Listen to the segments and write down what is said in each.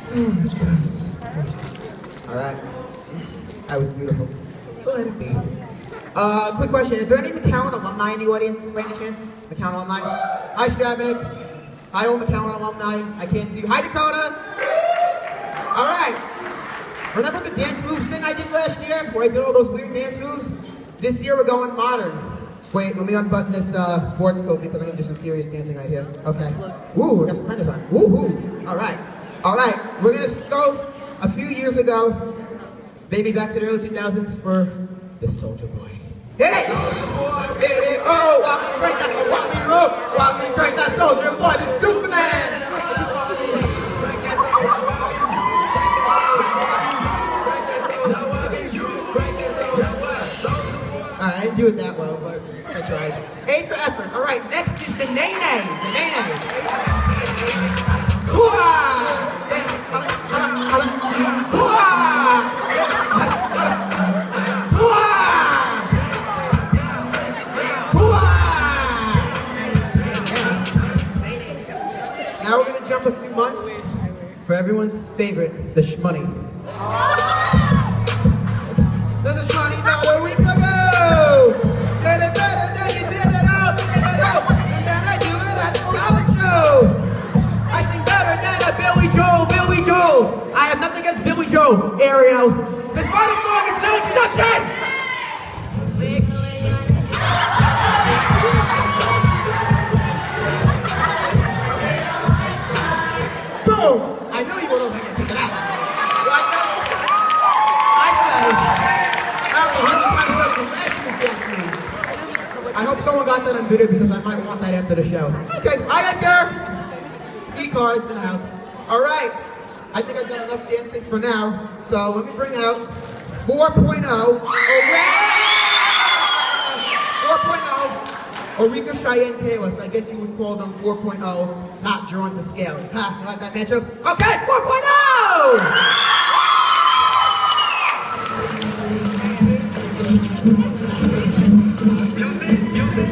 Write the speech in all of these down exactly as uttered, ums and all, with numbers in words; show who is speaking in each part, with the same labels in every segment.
Speaker 1: All right. That was beautiful. Go ahead and be. Uh, quick question. Is there any McCowan alumni in the audience by any chance? McCowan alumni? Hi, Stravnik. Hi, all McCowan alumni. I can't see you. Hi, Dakota. All right. Remember the dance moves thing I did last year? Where I did all those weird dance moves? This year we're going modern. Wait, let me unbutton this uh, sports coat because I'm gonna do some serious dancing right here. Okay. Woo, I got some prentice on. Woohoo! All right. All right. We're gonna go a few years ago, maybe back to the early two thousands for the Soulja Boy. Hit it! Soulja Boy, hit it! Oh, walk me, break that, walk me, roll, walk me, break that Soulja Boy, the Superman! Alright, I didn't do it that well, but I tried. A for effort. Alright, next is the Nay Nay. The Nay Nay. Hoo-ah! Hoo-ah! Now we're gonna jump a few months for everyone's favorite, the Shmoney. There's a Shmoney about a week ago. Did it better than you did it all, did it all, and then I do it at the talent show. I sing better than a Billy Joel, Billy Joel. I have nothing against Billy Joel, Ariel. This final song is no introduction. I know you would have picked it out. Like this, I say, I don't know, a hundred times better than last year's dance moves. I hope someone got that on video because I might want that after the show. Okay, hi Edgar. E-cards in the house. All right, I think I've done enough dancing for now. So let me bring out four point oh. four point oh. Eureka, Cheyenne, Kalis. I guess you would call them four point oh, not drawn to scale. Ha, you like that matchup? Okay, four point oh! Music, music.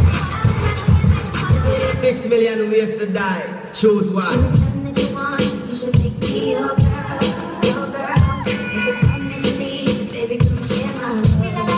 Speaker 2: Six million ways to die. Choose one. should make me your girl, your girl. If it's something you need, baby, come share my love.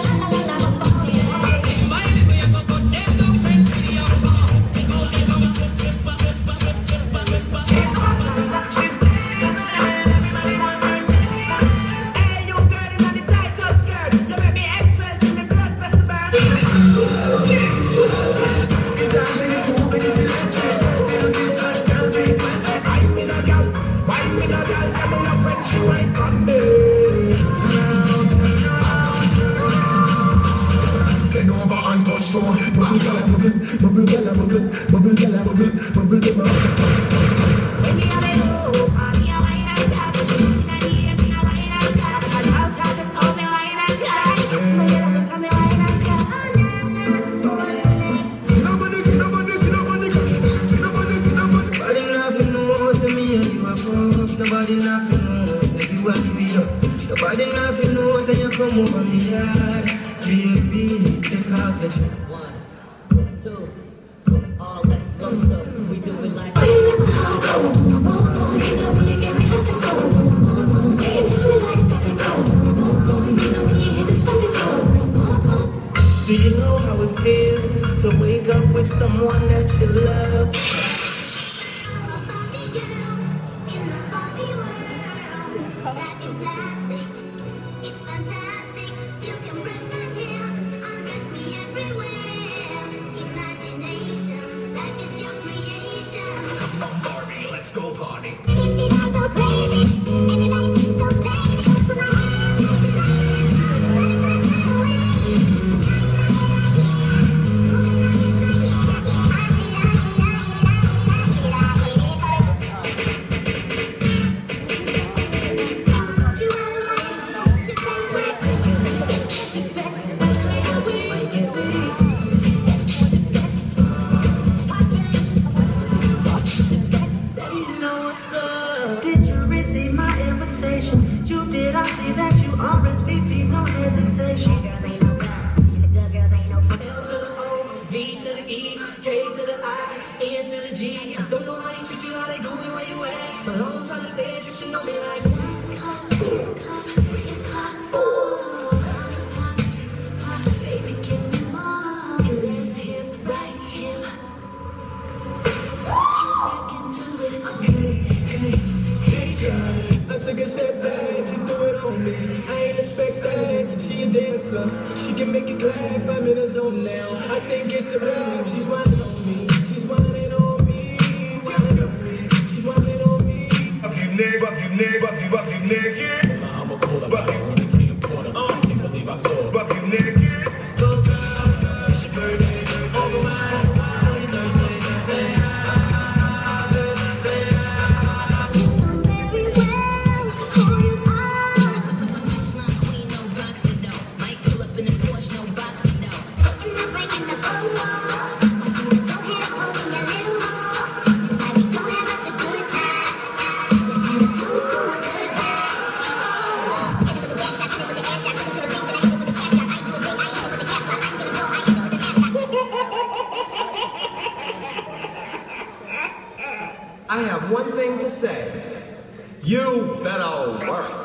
Speaker 3: Nobody nothing knows that you want to be up. Nobody nothing knows that you come over me yard. Baby, take off it. One, two, all let's go so we do it like.
Speaker 2: Oh, you make my heart go boom, boom, boom. You know when you get me hot to go boom, boom, boom. Yeah, you touch me like that to go boom, boom, boom. You know when you hit the spot to go boom, boom, boom.
Speaker 3: Do you know how it feels to wake up with someone that you love? You did, I see that you R S V P, no hesitation.
Speaker 2: Girls ain't no good, the good girls ain't no fun.
Speaker 3: L to the O, V to the E, K to the I, N to the G. Don't know how they treat you, how they do it, where you at. But all I'm trying to say is you should know me like
Speaker 2: One o'clock, two o'clock, three o'clock, four o'clock, six o'clock. Baby, give me more. Left hip, right hip. Shoot back into it.
Speaker 3: hey, hey, hey, Johnny. I took a step back, she threw it on me. I ain't expect that, she a dancer. She can make it clap, I'm in the zone now. I think it's a rap, she's whining on me. She's whining on me, whining on me. She's whining on me.
Speaker 4: Fuck you nigga, fuck you nigga, fuck you, fuck you nigga. I'ma pull up, fuck you, I can't believe I saw it. Fuck you nigga.
Speaker 3: Go girl, it's your bird, it's your bird, over mine. Are you thirsty, say I have one thing to say. You better work.